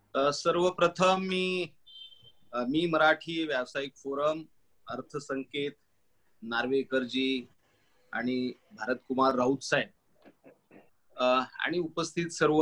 सर्वप्रथम मी मराठी व्यावसायिक फोरम, अर्थसंकेत, नार्वेकरजी आणि भारतकुमार राऊत साहेब आणि उपस्थित सर्व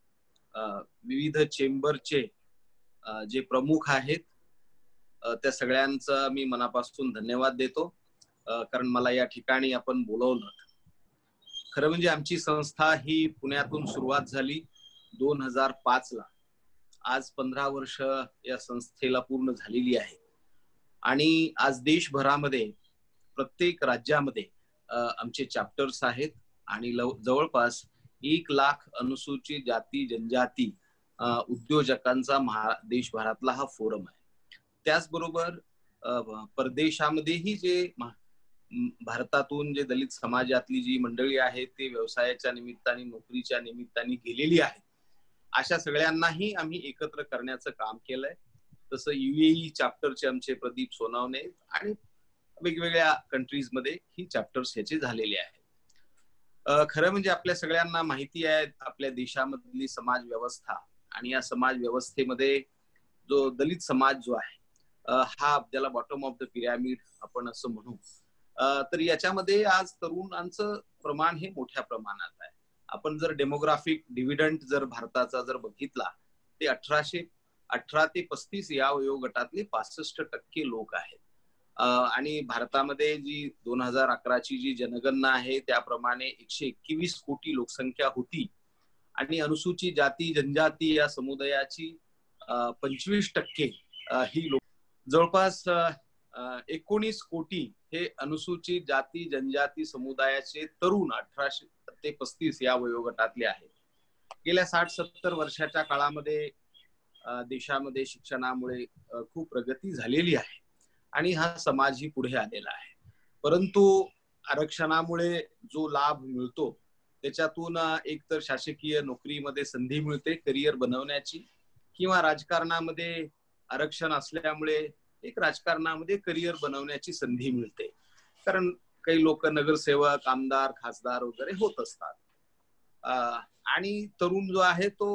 विविध चेंबरचे जे प्रमुख आहेत त्या सगळ्यांचा मी मनापासून धन्यवाद देतो, कारण मला या ठिकाणी आपण बोलवलं. खरं म्हणजे आमची संस्था ही पुण्यातून सुरुवात झाली 2005 ला. आज 15 वर्ष या संस्थेला पूर्ण झालेली आहे आणि आज देशभरामध्ये प्रत्येक राज्यामध्ये आमचे चॅप्टर्स आहेत आणि जवळपास 1 लाख अनुसूचित जाती जनजाती उद्योजकांचा देशभरातला हा फोरम आहे. त्याचबरोबर परदेशामध्येही जे भारतातून जे दलित समाजातली जी मंडळी आहेत ते व्यवसायाच्या निमित्ताने, नोकरीच्या निमित्ताने गेलेली आहेत, अशा सगळ्यांनाही आम्ही एकत्र करण्याचं काम केलंय. तसं UAE चॅप्टरचे आमचे प्रदीप सोनावणे आणि वेगवेगळ्या कंट्रीज मध्ये ही चॅप्टर्स ह्याचे झालेले आहेत. खरं म्हणजे आपल्या सगळ्यांना माहिती आहे आपल्या देशामधली समाज व्यवस्था, आणि या समाज व्यवस्थेमध्ये जो दलित समाज जो आहे हा ज्याला बॉटम ऑफ द पिरॅमिड आपण असं म्हणू, तर याच्यामध्ये आज तरुणांचं प्रमाण हे मोठ्या प्रमाणात आहे. आपण जर डेमोग्राफिक डिव्हिडंड जर भारताचा जर बघितला, ते 18 ते 35 या वयोगटातले 65% लोक आहेत. आणि भारतामध्ये जी 2011ची जी जनगणना आहे त्याप्रमाणे 121 कोटी लोकसंख्या होती आणि अनुसूचित जाती जनजाती या समुदायाची 25% ही लोक, जवळपास 19 कोटी हे अनुसूचित जाती जनजाती समुदायाचे तरुण 18 ते 35 या वयोगटातले आहेत. गेल्या 60-70 वर्षाच्या काळामध्ये देशामध्ये शिक्षणामुळे खूप प्रगती झालेली आहे आणि हा समाजही पुढे आलेला आहे. परंतु आरक्षणामुळे जो लाभ मिळतो त्याच्यातून एकतर शासकीय नोकरीमध्ये संधी मिळते करिअर बनवण्याची, किंवा राजकारणामध्ये आरक्षण असल्यामुळे एक राजकारणामध्ये करिअर बनवण्याची संधी मिळते, कारण काही लोक नगरसेवक, आमदार, खासदार वगैरे होत असतात. आणि तरुण जो आहे तो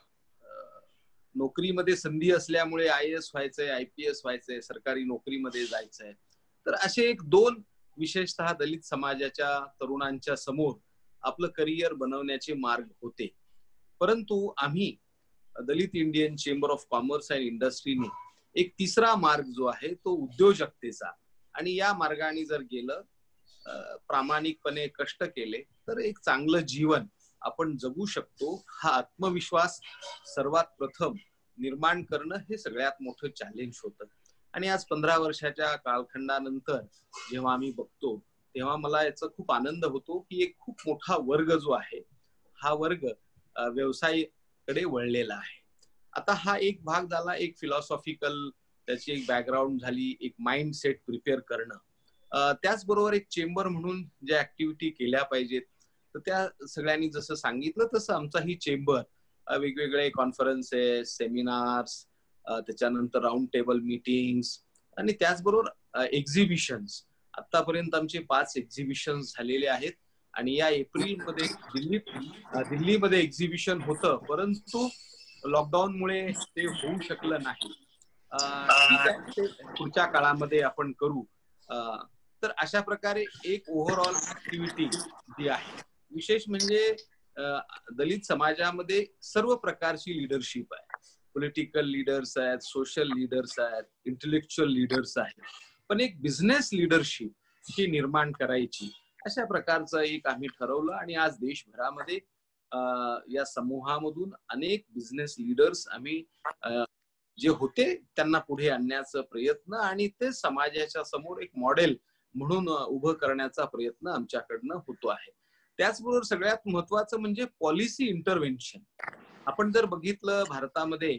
नोकरीमध्ये संधी असल्यामुळे IAS व्हायचंय, IPS व्हायचंय, सरकारी नोकरीमध्ये जायचंय. तर असे 1-2 विशेषतः दलित समाजाच्या तरुणांच्या समोर आपलं करिअर बनवण्याचे मार्ग होते. परंतु आम्ही दलित Indian chamber of commerce and इंडस्ट्रीने एक तिसरा मार्ग जो आहे तो उद्योजकतेचा, आणि या मार्गाने जर गेलं, प्रामाणिकपणे कष्ट केले तर एक चांगलं जीवन आपण जगू शकतो. हा आत्मविश्वास सर्वात प्रथम निर्माण करणं हे सगळ्यात मोठं चॅलेंज होतं. आणि आज 15 वर्षाच्या कालखंडानंतर जेव्हा आम्ही बघतो तेव्हा मला याचा खूप आनंद होतो की एक खूप मोठा वर्ग जो आहे हा वर्ग व्यवसायाकडे वळलेला आहे. आता हा एक भाग झाला, एक फिलॉसॉफिकल त्याची एक बॅकग्राऊंड झाली, एक माइंड सेट प्रिपेअर करणं. त्याचबरोबर एक चेंबर म्हणून ज्या ऍक्टिव्हिटी केल्या पाहिजेत तर त्या सगळ्यांनी जसं सांगितलं तसं आमचा ही चेंबर वेगवेगळे कॉन्फरन्सेस, सेमिनार्स, त्याच्यानंतर राऊंड टेबल मीटिंग्स आणि त्याचबरोबर एक्झिबिशन्स, आतापर्यंत आमचे 5 एक्झिबिशन्स झालेले आहेत. आणि या एप्रिलमध्ये दिल्लीमध्ये एक्झिबिशन होतं, परंतु लॉकडाऊनमुळे ते होऊ शकलं नाही. ठीक आहे, ते पुढच्या काळामध्ये आपण करू. तर अशा प्रकारे एक ओव्हरऑल ऍक्टिव्हिटी जी आहे, विशेष म्हणजे दलित समाजामध्ये सर्व प्रकारची लिडरशिप आहे. पॉलिटिकल लीडर्स आहेत, सोशल लीडर्स आहेत, इंटेलेक्च्युअल लीडर्स आहेत, पण एक बिझनेस लिडरशिप ही निर्माण करायची, अशा प्रकारचं एक आम्ही ठरवलं. आणि आज देशभरामध्ये या समूहामधून अनेक बिझनेस लीडर्स आम्ही जे होते त्यांना पुढे आणण्याचा प्रयत्न आणि ते समाजाच्या समोर एक मॉडेल म्हणून उभं करण्याचा प्रयत्न आमच्याकडनं होतो आहे. त्याचबरोबर सगळ्यात महत्वाचं म्हणजे पॉलिसी इंटरव्हेन्शन. आपण जर बघितलं भारतामध्ये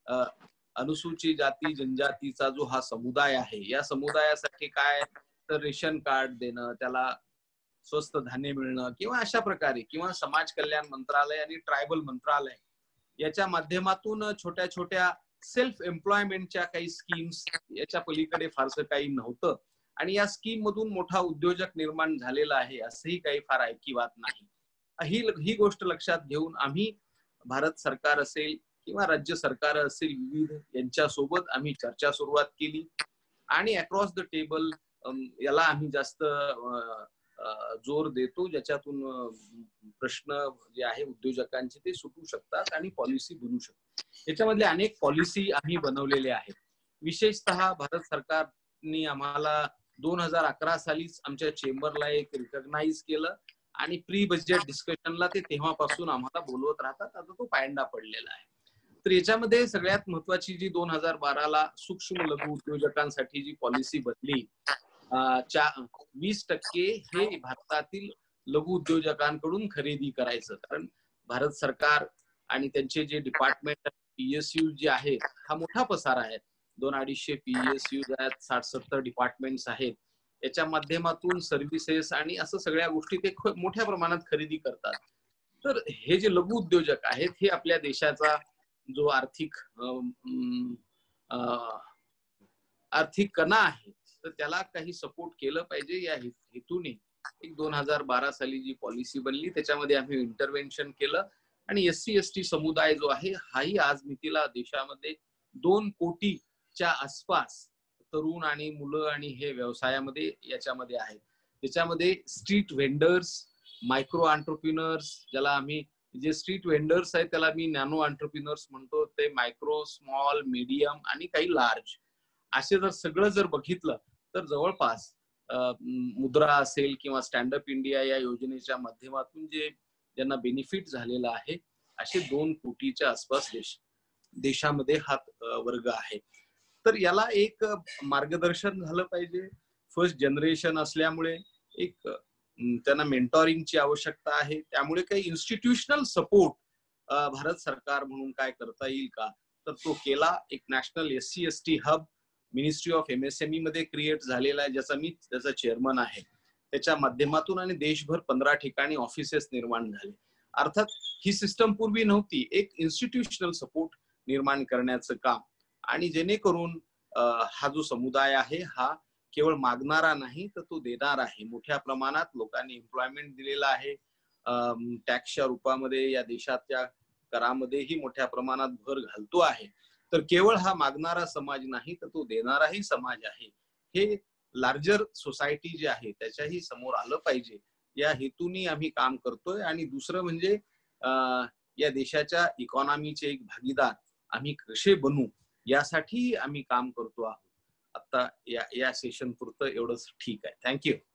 अनुसूचित जाती जनजातीचा जो हा समुदाय आहे, या समुदायासाठी काय तर रेशन कार्ड देणं, त्याला स्वस्त धान्य मिळणं, किंवा अशा प्रकारे, किंवा समाज कल्याण मंत्रालय आणि ट्रायबल मंत्रालय याच्या माध्यमातून छोट्या छोट्या सेल्फ एम्प्लॉयमेंटच्या काही स्कीम्स, याच्या पलीकडे फारसं काही नव्हतं. आणि या स्कीम मधून मोठा उद्योजक निर्माण झालेला आहे असंही काही फार ऐकिवात नाही. ही गोष्ट लक्षात घेऊन आम्ही भारत सरकार असेल किंवा राज्य सरकार असेल विविध यांच्यासोबत आम्ही चर्चा सुरुवात केली आणि अक्रॉस द टेबल याला आम्ही जास्त जोर देतो, ज्याच्यातून प्रश्न जे आहे उद्योजकांचे ते सुटू शकतात आणि पॉलिसी बनू शकतात. याच्यामधले अनेक पॉलिसी आम्ही बनवलेले आहेत. विशेषतः भारत सरकारने आम्हाला 2011 सालीच आमच्या चेंबरला एक रिकॉग्नाइज केलं आणि प्री बजेट डिस्कशनला ते तेव्हापासून आम्हाला बोलवत राहतात. आता तो पायंडा पडलेला आहे. तर याच्यामध्ये सगळ्यात महत्वाची जी 2012ला सूक्ष्म लघु उद्योजकांसाठी जी पॉलिसी बनली, 20% हे भारतातील लघु उद्योजकांकडून खरेदी करायचं. कारण भारत सरकार आणि त्यांचे जे डिपार्टमेंट PSU जे आहेत, हा मोठा पसारा आहे. 200-250 PSU आहेत, 60-70 डिपार्टमेंट्स आहेत. याच्या माध्यमातून सर्व्हिसेस आणि असं सगळ्या गोष्टी ते मोठ्या प्रमाणात खरेदी करतात. तर हे जे लघु उद्योजक आहेत, हे आपल्या देशाचा जो आर्थिक कणा आहे, तर त्याला काही सपोर्ट केलं पाहिजे या हेतूने एक 2012 साली जी पॉलिसी बनली त्याच्यामध्ये आम्ही इंटरव्हेन्शन केलं आणि SC-ST समुदाय जो आहे हाही आज मितीला देशामध्ये 2 कोटीच्या आसपास तरुण आणि मुलं आणि हे व्यवसायामध्ये याच्यामध्ये आहेत. त्याच्यामध्ये स्ट्रीट व्हेंडर्स, मायक्रो एंटरप्रेन्योर्स, ज्याला आम्ही जे स्ट्रीट व्हेंडर्स आहेत त्याला मी नॅनो एंटरप्रेन्योर्स म्हणतो, ते मायक्रो, स्मॉल, मीडियम आणि काही लार्ज असे जर सगळं जर बघितलं तर जवळपास मुद्रा असेल किंवा स्टँडअप इंडिया या योजनेच्या माध्यमातून जे ज्यांना बेनिफिट झालेला आहे असे 2 कोटीच्या आसपास देशामध्ये हा वर्ग आहे. तर याला एक मार्गदर्शन झालं पाहिजे. फर्स्ट जनरेशन असल्यामुळे एक त्यांना मेंटॉरिंगची आवश्यकता आहे. त्यामुळे काही इन्स्टिट्यूशनल सपोर्ट भारत सरकार म्हणून काय करता येईल का, तर तो केला. एक national SC-ST hub ministry of MSME मध्ये क्रिएट झालेला आहे, त्याचा चेअरमन आहे. त्याच्या माध्यमातून आणि देशभर 15 ठिकाणी ऑफिसेस निर्माण झाले. अर्थात ही सिस्टम पूर्वी नव्हती. एक इन्स्टिट्यूशनल सपोर्ट निर्माण करण्याचं काम, आणि जेणेकरून हा जो समुदाय आहे हा केवळ मागणारा नाही तर तो देणार आहे. मोठ्या प्रमाणात लोकांनी एम्प्लॉयमेंट दिलेला आहे. टॅक्सच्या रूपामध्ये या देशाच्या करामध्येही मोठ्या प्रमाणात भर घालतो आहे. तर केवळ हा मागणारा समाज नाही तर तो देणाराही समाज आहे. हे लार्जर सोसायटी जे आहे त्याच्याही समोर आलं पाहिजे या हेतूने आम्ही काम करतोय. आणि दुसरं म्हणजे या देशाच्या इकॉनॉमीचे एक भागीदार आम्ही कसे बनू यासाठी आम्ही काम करतो आहोत. आता या सेशन पुरतं एवढंच ठीक आहे. थँक्यू.